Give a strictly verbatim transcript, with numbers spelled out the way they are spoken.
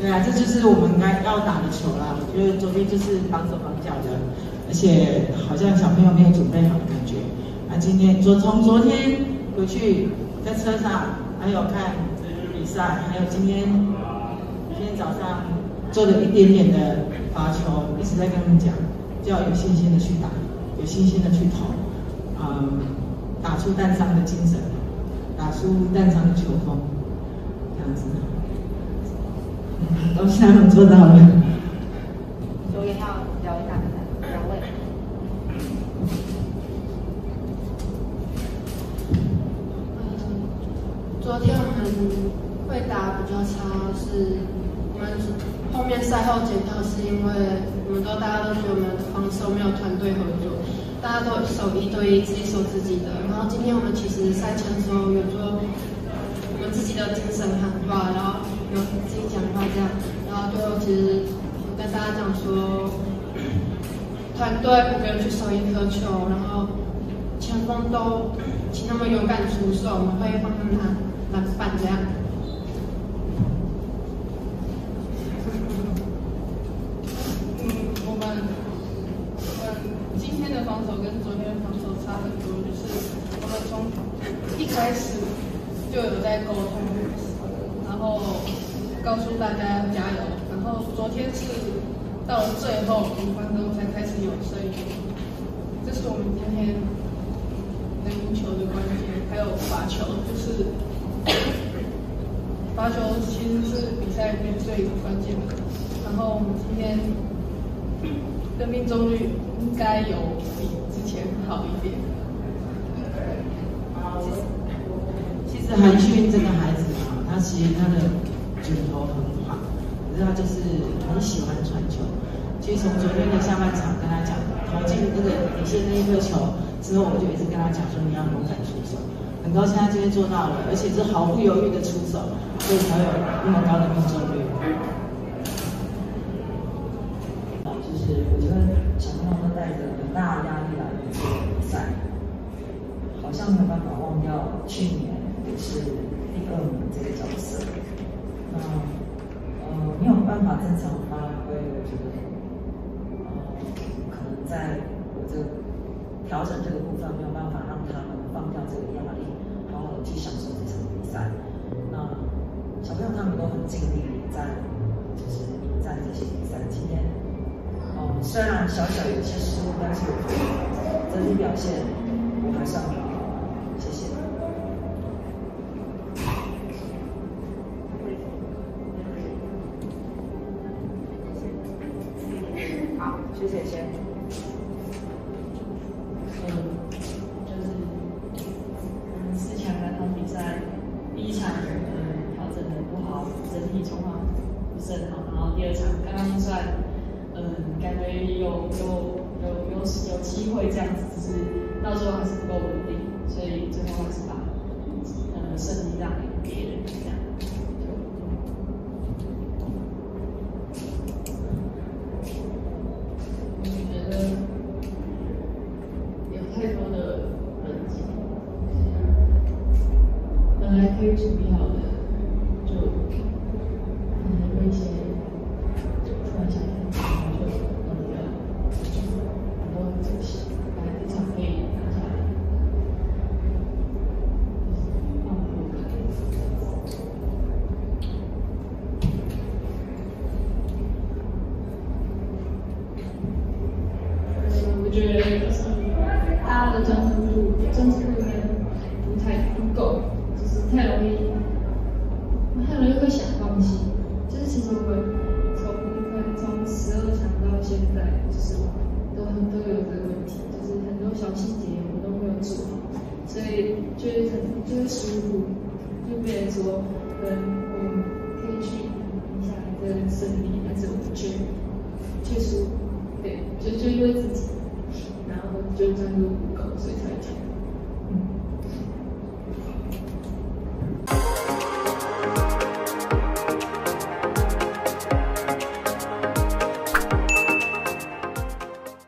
对啊，这就是我们该要打的球啦。我觉得昨天就是绑手绑脚的，而且好像小朋友没有准备好的感觉。那今天昨从昨天回去在车上，还有看比赛，还有今天今天早上做了一点点的罚球，一直在跟他们讲，就要有信心的去打，有信心的去投，嗯，打出蛋商的精神，打出蛋商的球风，这样子。都是他们做到了。 所以要聊一下两位。 嗯，昨天我们会打比较差，是我们后面赛后检讨，是因为我们都大家都觉得我们的防守没有团队合作，大家都守一对一，自己守自己的。然后今天我们其实赛前的时候有做我们自己的精神喊话，然后有自己讲话这样，然后就其实跟大家讲说，团队五个人去守一颗球，然后前锋都请他们勇敢出手，我们会帮他们拿篮板这样。 嗯，我们我们今天的防守跟昨天的防守差很多，就是我们从一开始就有在沟通，然后告诉大家要加油。然后昨天是到了最后五分钟才开始有声音，这是我们今天能赢球的关键。还有罚球，就是罚球其实是比赛里面最关键的。然后我们今天的命中率应该有比之前好一点。 其实韩迅这个孩子啊，他其实他的准头很好，可是他就是很喜欢传球。其实从昨天的下半场跟他讲，投进那个底线那一颗球之后，我就一直跟他讲说你要勇敢出手。很高兴他今天做到了，而且是毫不犹豫的出手，所以才有那么高的命中率。 就是我觉得小朋友都带着很大的压力来做比赛，好像没有办法忘掉去年也是第二名这个角色。那呃没有办法正常发挥，我觉得呃可能在我这调整这个部分没有办法让他们放掉这个压力，好好的去享受这场比赛。那小朋友他们都很尽力在就是迎战这些比赛。今天哦、呃、虽然小小有些失误，但是我觉得整体表现我还算很好。谢谢。 好，谢谢先。 嗯，就是嗯四强那场比赛，第一场嗯调整的不好，整体状况不是很好，然后第二场刚刚算嗯感觉有有有有有机会这样子，只是到最后还是不够稳定，所以最后还是把呃胜利让给别人这样。 太多的人际，本来可以处理好的，就可能有一些就突然想到，然后就弄掉，很多很可惜，本来这场可以拿下来，放不开。嗯，我觉得。大家的专注度、专注度不太不够，就是太容易，太容易会想放弃。就是其实我们从从十二场到现在，就是都很都有这个问题，就是很多小细节我们都没有做好，所以就是很就会疏忽，就变成说，嗯，我们可以去赢下来的胜利，但是我们却却输，对，就就因为自己。然后就专注不够，所以才这样。嗯。